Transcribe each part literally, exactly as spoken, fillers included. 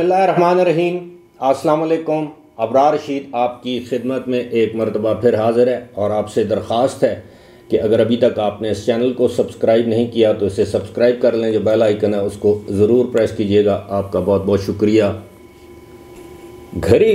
बिस्मिल्लाहिर्रहमानिर्रहीम। अस्सलाम वालेकुम। अबरार रशीद आपकी खिदमत में एक मरतबा फिर हाज़िर है और आपसे दरख्वास्त है कि अगर अभी तक आपने इस चैनल को सब्सक्राइब नहीं किया तो इसे सब्सक्राइब कर लें। जो बेल आइकन है उसको ज़रूर प्रेस कीजिएगा। आपका बहुत बहुत शुक्रिया। घड़ी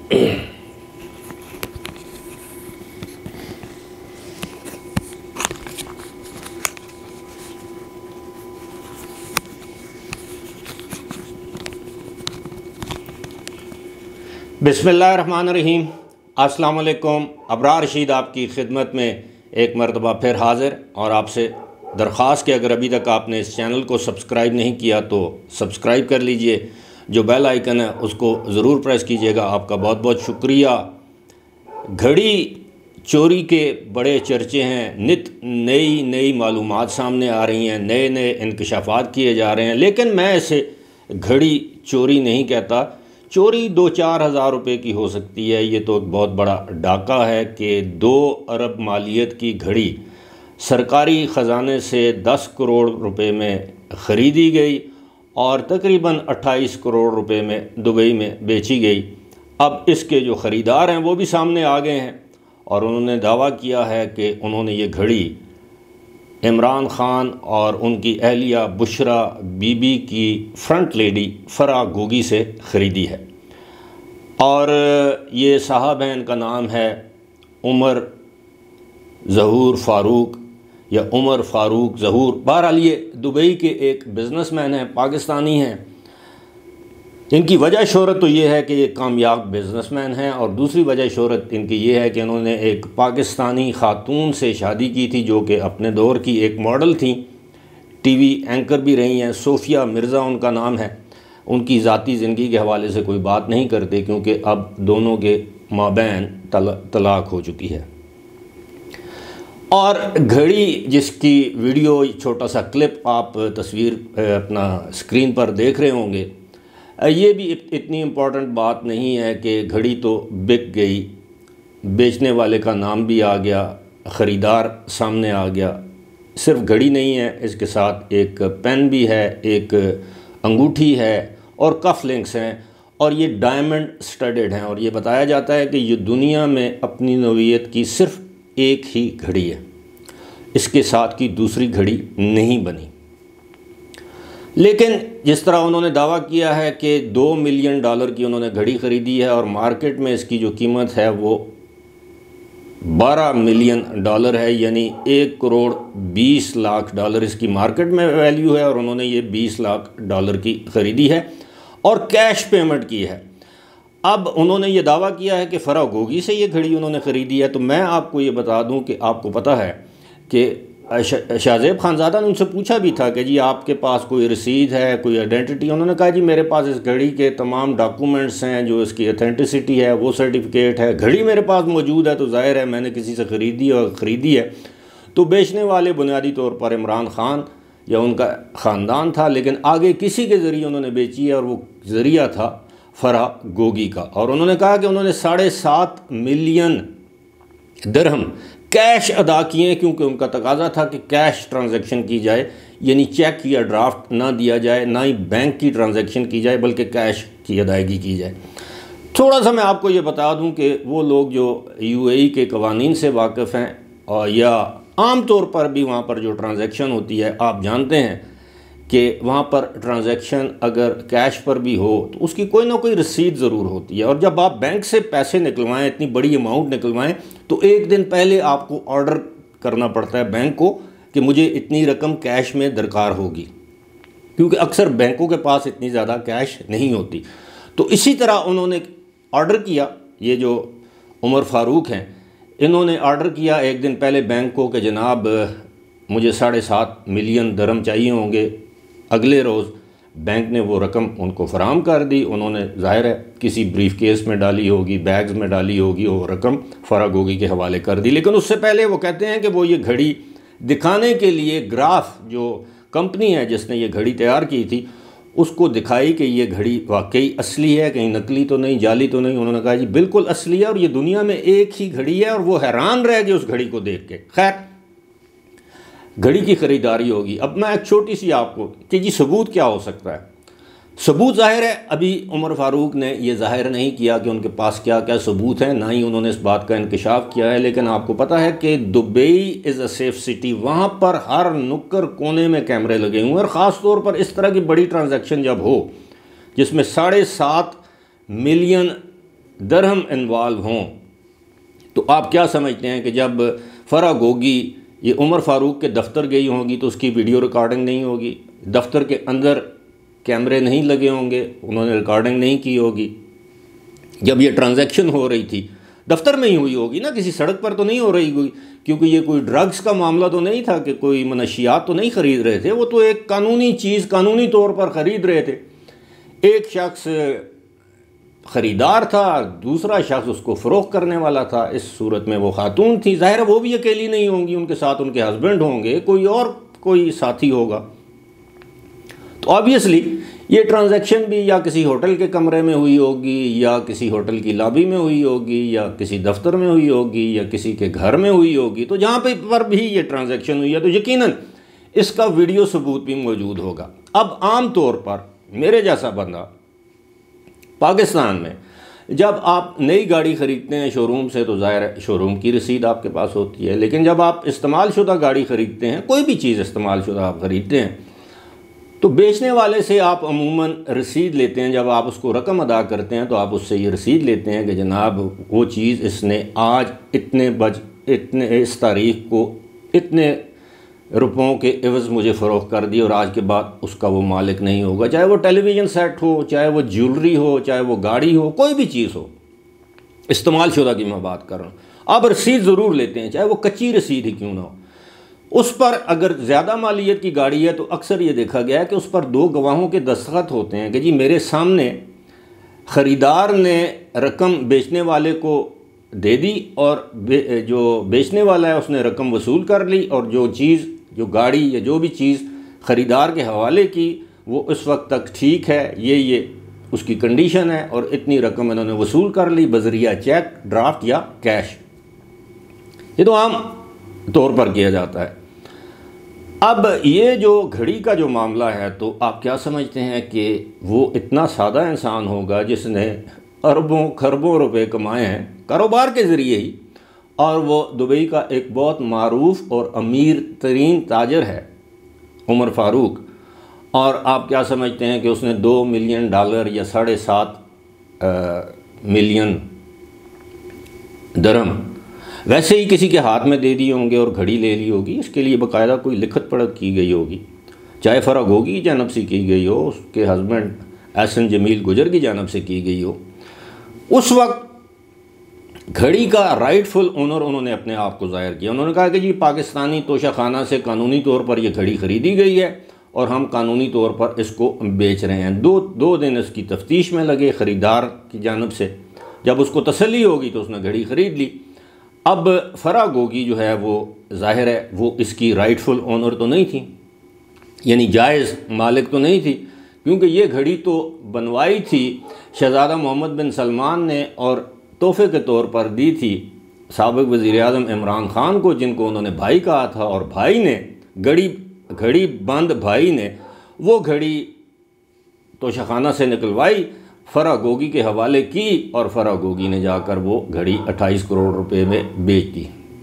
बिस्मिल्लाहिर्रहमानिर्रहीम। अस्सलाम वालेकुम। अबरार रशीद आपकी खिदमत में एक मरतबा फिर हाज़िर और आपसे दरख्वास्त कि अगर अभी तक आपने इस चैनल को सब्सक्राइब नहीं किया तो सब्सक्राइब कर लीजिए। जो बेल आइकन है उसको ज़रूर प्रेस कीजिएगा। आपका बहुत बहुत शुक्रिया। घड़ी चोरी के बड़े चर्चे हैं। नित नई नई मालूमात सामने आ रही हैं, नए नए इंकशाफात किए जा रहे हैं, लेकिन मैं इसे घड़ी चोरी नहीं कहता। चोरी दो चार हज़ार रुपये की हो सकती है। ये तो एक बहुत बड़ा डाका है कि दो अरब मालियत की घड़ी सरकारी ख़जाने से दस करोड़ रुपए में ख़रीदी गई और तकरीबन अट्ठाईस करोड़ रुपए में दुबई में बेची गई। अब इसके जो ख़रीदार हैं वो भी सामने आ गए हैं और उन्होंने दावा किया है कि उन्होंने ये घड़ी इमरान ख़ान और उनकी अहलिया बुशरा बीबी की फ्रंट लेडी फ़रा गोगी से ख़रीदी है। और ये साहब हैं, इनका नाम है उमर ज़हूर फ़ारूक या उमर फ़ारूक ज़हूर। बहरहाल ये दुबई के एक बिज़नेसमैन हैं, पाकिस्तानी हैं। इनकी वजह शोहरत तो ये है कि ये कामयाब बिज़नेसमैन हैं और दूसरी वजह शोहरत इनकी ये है कि इन्होंने एक पाकिस्तानी ख़ातून से शादी की थी जो कि अपने दौर की एक मॉडल थी, टीवी एंकर भी रही हैं। सोफिया मिर्ज़ा उनका नाम है। उनकी ज़ाती ज़िंदगी के हवाले से कोई बात नहीं करते क्योंकि अब दोनों के माबैन तल, तलाक हो चुकी है। और घड़ी जिसकी वीडियो छोटा सा क्लिप आप तस्वीर अपना स्क्रीन पर देख रहे होंगे, ये भी इतनी इम्पोर्टेंट बात नहीं है कि घड़ी तो बिक गई, बेचने वाले का नाम भी आ गया, ख़रीदार सामने आ गया। सिर्फ घड़ी नहीं है, इसके साथ एक पेन भी है, एक अंगूठी है और कफ लिंक्स हैं और ये डायमंड स्टडेड हैं। और ये बताया जाता है कि ये दुनिया में अपनी नौइयत की सिर्फ एक ही घड़ी है, इसके साथ की दूसरी घड़ी नहीं बनी। लेकिन जिस तरह उन्होंने दावा किया है कि दो मिलियन डॉलर की उन्होंने घड़ी ख़रीदी है और मार्केट में इसकी जो कीमत है वो बारह मिलियन डॉलर है, यानी एक करोड़ बीस लाख डॉलर इसकी मार्केट में वैल्यू है और उन्होंने ये बीस लाख डॉलर की ख़रीदी है और कैश पेमेंट की है। अब उन्होंने ये दावा किया है कि फ़रा गोगी से ये घड़ी उन्होंने ख़रीदी है। तो मैं आपको ये बता दूं कि आपको पता है कि शाहज़ेब खानज़ादा ने उनसे पूछा भी था कि जी आपके पास कोई रसीद है, कोई आइडेंटिटी। उन्होंने कहा जी मेरे पास इस घड़ी के तमाम डॉक्यूमेंट्स हैं, जो इसकी अथेंटिसिटी है वो सर्टिफिकेट है, घड़ी मेरे पास मौजूद है, तो ज़ाहिर है मैंने किसी से ख़रीदी और ख़रीदी है। तो बेचने वाले बुनियादी तौर पर इमरान ख़ान या उनका ख़ानदान था, लेकिन आगे किसी के ज़रिए उन्होंने बेची है और वो ज़रिया था फ़रा गोगी का। और उन्होंने कहा कि उन्होंने साढ़े सात मिलियन दिरहम कैश अदा किए क्योंकि उनका तकाजा था कि कैश ट्रांजैक्शन की जाए, यानी चेक या ड्राफ्ट ना दिया जाए, ना ही बैंक की ट्रांजैक्शन की जाए, बल्कि कैश की अदायगी की जाए। थोड़ा सा मैं आपको ये बता दूं कि वो लोग जो यूएई के कवानीन से वाकिफ़ हैं और या आम तौर पर भी वहाँ पर जो ट्रांजैक्शन होती है, आप जानते हैं कि वहाँ पर ट्रांजैक्शन अगर कैश पर भी हो तो उसकी कोई ना कोई रसीद ज़रूर होती है। और जब आप बैंक से पैसे निकलवाएं, इतनी बड़ी अमाउंट निकलवाएं, तो एक दिन पहले आपको ऑर्डर करना पड़ता है बैंक को कि मुझे इतनी रकम कैश में दरकार होगी, क्योंकि अक्सर बैंकों के पास इतनी ज़्यादा कैश नहीं होती। तो इसी तरह उन्होंने ऑर्डर किया। ये जो उमर फ़ारूक हैं, इन्होंने ऑर्डर किया एक दिन पहले बैंक को कि जनाब मुझे साढ़े सात मिलियन दिरहम चाहिए होंगे। अगले रोज़ बैंक ने वो रकम उनको फराहम कर दी। उन्होंने ज़ाहिर है किसी ब्रीफ केस में डाली होगी, बैग्स में डाली होगी, वो रकम फ़रा गोगी के हवाले कर दी। लेकिन उससे पहले वो कहते हैं कि वो ये घड़ी दिखाने के लिए ग्राफ, जो कंपनी है जिसने ये घड़ी तैयार की थी, उसको दिखाई कि ये घड़ी वाकई असली है, कहीं नकली तो नहीं, जाली तो नहीं। उन्होंने कहा जी बिल्कुल असली है और ये दुनिया में एक ही घड़ी है। और वो हैरान रह गए उस घड़ी को देख के। खैर, घड़ी की ख़रीदारी होगी। अब मैं एक छोटी सी आपको कि जी सबूत क्या हो सकता है। सबूत ज़ाहिर है अभी उमर फ़ारूक ने यह ज़ाहिर नहीं किया कि उनके पास क्या क्या सबूत हैं, ना ही उन्होंने इस बात का इंकशाफ किया है। लेकिन आपको पता है कि Dubai is a safe city, वहाँ पर हर नुक्कर कोने में कैमरे लगे हुए हैं। और ख़ास तौर पर इस तरह की बड़ी ट्रांजैक्शन जब हो जिसमें साढ़े सात मिलियन दरहम इन्वॉल्व हों, तो आप क्या समझते हैं कि जब फ़रा गोगी ये उमर फ़ारूक के दफ्तर गई होंगी तो उसकी वीडियो रिकॉर्डिंग नहीं होगी, दफ्तर के अंदर कैमरे नहीं लगे होंगे, उन्होंने रिकॉर्डिंग नहीं की होगी। जब ये ट्रांजैक्शन हो रही थी दफ्तर में ही हुई होगी ना, किसी सड़क पर तो नहीं हो रही होगी, क्योंकि ये कोई ड्रग्स का मामला तो नहीं था कि कोई मनशियात तो नहीं ख़रीद रहे थे, वो तो एक कानूनी चीज़ कानूनी तौर पर ख़रीद रहे थे। एक शख्स ख़रीदार था, दूसरा शख्स उसको फ़रोख्त करने वाला था। इस सूरत में वो खातून थी, ज़ाहिर है वो भी अकेली नहीं होंगी, उनके साथ उनके हस्बैंड होंगे, कोई और कोई साथी होगा। तो ऑब्वियसली ये ट्रांजैक्शन भी या किसी होटल के कमरे में हुई होगी, या किसी होटल की लॉबी में हुई होगी, या किसी दफ्तर में हुई होगी, या किसी के घर में हुई होगी। तो जहाँ पे पर भी ये ट्रांजैक्शन हुई है तो यकीनन इसका वीडियो सबूत भी मौजूद होगा। अब आम तौर पर मेरे जैसा बंदा पाकिस्तान में जब आप नई गाड़ी ख़रीदते हैं शोरूम से तो ज़ाहिर है शोरूम की रसीद आपके पास होती है, लेकिन जब आप इस्तेमाल शुदा गाड़ी ख़रीदते हैं, कोई भी चीज़ इस्तेमाल शुदा आप ख़रीदते हैं, तो बेचने वाले से आप अमूमन रसीद लेते हैं। जब आप उसको रकम अदा करते हैं तो आप उससे ये रसीद लेते हैं कि जनाब वो चीज़ इसने आज इतने बज इतने इस तारीख को इतने रुपयों के एवज़ मुझे फ़रोख्त कर दी और आज के बाद उसका वो मालिक नहीं होगा। चाहे वो टेलीविज़न सेट हो, चाहे वो ज्वेलरी हो, चाहे वो गाड़ी हो, कोई भी चीज़ हो, इस्तेमाल शुदा की मैं बात कर रहा हूँ। आप रसीद ज़रूर लेते हैं, चाहे वो कच्ची रसीद ही क्यों ना हो। उस पर अगर ज़्यादा मालियत की गाड़ी है तो अक्सर ये देखा गया है कि उस पर दो गवाहों के दस्तखत होते हैं कि जी मेरे सामने ख़रीदार ने रकम बेचने वाले को दे दी और बे, जो बेचने वाला है उसने रकम वसूल कर ली, और जो चीज़ जो गाड़ी या जो भी चीज़ ख़रीदार के हवाले की वो उस वक्त तक ठीक है, ये ये उसकी कंडीशन है और इतनी रकम इन्होंने वसूल कर ली बज़रिया चेक, ड्राफ्ट या कैश। ये तो आम तौर पर किया जाता है। अब ये जो घड़ी का जो मामला है, तो आप क्या समझते हैं कि वो इतना सादा इंसान होगा जिसने अरबों खरबों रुपए कमाए हैं कारोबार के ज़रिए ही, और वो दुबई का एक बहुत मारूफ और अमीर तरीन ताजर है उमर फ़ारूक, और आप क्या समझते हैं कि उसने दो मिलियन डॉलर या साढ़े सात मिलियन दरहम वैसे ही किसी के हाथ में दे दिए होंगे और घड़ी ले ली होगी। इसके लिए बाकायदा कोई लिखत पढ़त की गई होगी, चाहे फ़रा गोगी की जानब से की गई हो, उसके हस्बैंड एहसन जमील गुजर की जानब से की गई हो। उस वक्त घड़ी का राइटफुल ओनर उन्होंने अपने आप को ज़ाहिर किया। उन्होंने कहा कि जी पाकिस्तानी तोशाखाना से कानूनी तौर पर यह घड़ी ख़रीदी गई है और हम कानूनी तौर पर इसको बेच रहे हैं। दो दो दिन इसकी तफ्तीश में लगे ख़रीदार की जानब से। जब उसको तसल्ली होगी तो उसने घड़ी ख़रीद ली। अब फ़रा गोगी जो है वो ज़ाहिर है वो इसकी राइटफुल ओनर तो नहीं थी, यानी जायज़ मालिक तो नहीं थी, क्योंकि ये घड़ी तो बनवाई थी शहज़ादा मोहम्मद बिन सलमान ने और तोहफ़े के तौर पर दी थी साबिक़ वज़ीर-ए-आज़म इमरान ख़ान को, जिनको उन्होंने भाई कहा था, और भाई ने घड़ी घड़ी बंद भाई ने वो घड़ी तोशाखाना से निकलवाई, फ़रा गोगी के हवाले की, और फ़रा गोगी ने जाकर वो घड़ी अट्ठाईस करोड़ रुपए में बेच दी।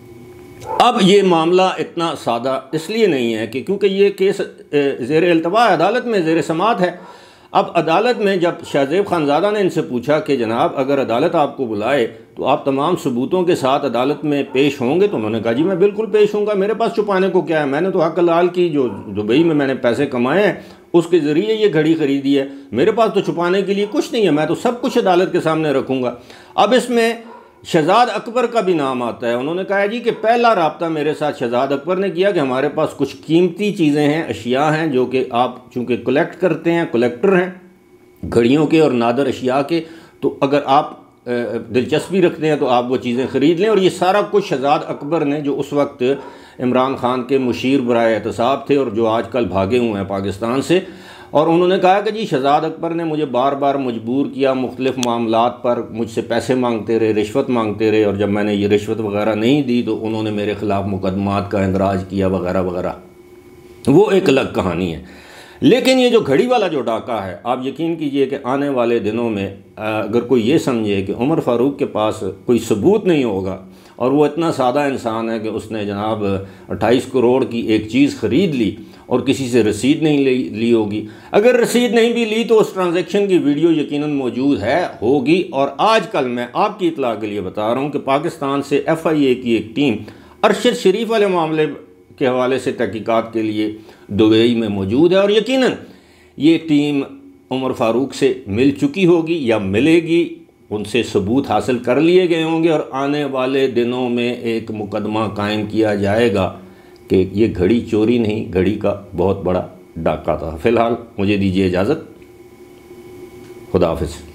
अब ये मामला इतना सादा इसलिए नहीं है कि क्योंकि ये केस ज़ेर इल्तवा अदालत में ज़ेर समात है। अब अदालत में जब शाहज़ेब खानज़ादा ने इनसे पूछा कि जनाब अगर अदालत आपको बुलाए तो आप तमाम सबूतों के साथ अदालत में पेश होंगे, तो उन्होंने कहा जी मैं बिल्कुल पेश होऊंगा, मेरे पास छुपाने को क्या है, मैंने तो हक हलाल की जो दुबई में मैंने पैसे कमाए हैं उसके ज़रिए ये घड़ी ख़रीदी है, मेरे पास तो छुपाने के लिए कुछ नहीं है, मैं तो सब कुछ अदालत के सामने रखूँगा। अब इसमें शहजाद अकबर का भी नाम आता है। उन्होंने कहा जी कि पहला राब्ता मेरे साथ शहजाद अकबर ने किया कि हमारे पास कुछ कीमती चीज़ें हैं, अशिया हैं जो कि आप चूँकि कलेक्ट करते हैं, कलेक्टर हैं घड़ियों के और नादर अशिया के, तो अगर आप दिलचस्पी रखते हैं तो आप वो चीज़ें ख़रीद लें। और ये सारा कुछ शहजाद अकबर ने, जो उस वक्त इमरान ख़ान के मुशीर बराए एहतसाब थे और जो आजकल भागे हुए हैं पाकिस्तान से, और उन्होंने कहा कि जी शहजाद अकबर ने मुझे बार बार मजबूर किया, मुख्तलिफ़ मामलात पर मुझसे पैसे मांगते रहे, रिश्वत मांगते रहे, और जब मैंने ये रिश्वत वगैरह नहीं दी तो उन्होंने मेरे ख़िलाफ़ मुकदमात का इंदराज किया वगैरह वगैरह। वो एक अलग कहानी है। लेकिन ये जो घड़ी वाला जो डाका है, आप यकीन कीजिए कि आने वाले दिनों में अगर कोई ये समझे कि उमर फ़ारूक के पास कोई सबूत नहीं होगा और वो इतना सादा इंसान है कि उसने जनाब अट्ठाईस करोड़ की एक चीज़ ख़रीद ली और किसी से रसीद नहीं ली, ली होगी। अगर रसीद नहीं भी ली तो उस ट्रांजैक्शन की वीडियो यकीनन मौजूद है, होगी। और आजकल मैं आपकी इत्तला के लिए बता रहा हूँ कि पाकिस्तान से एफ आई ए की एक टीम अरशद शरीफ वाले मामले के हवाले से तहकीकात के लिए दुबई में मौजूद है और यकीनन ये टीम उमर फ़ारूक से मिल चुकी होगी या मिलेगी, उनसे सबूत हासिल कर लिए गए होंगे और आने वाले दिनों में एक मुकदमा कायम किया जाएगा कि ये घड़ी चोरी नहीं, घड़ी का बहुत बड़ा डाका था। फ़िलहाल मुझे दीजिए इजाज़त। खुदा हाफ़िज़।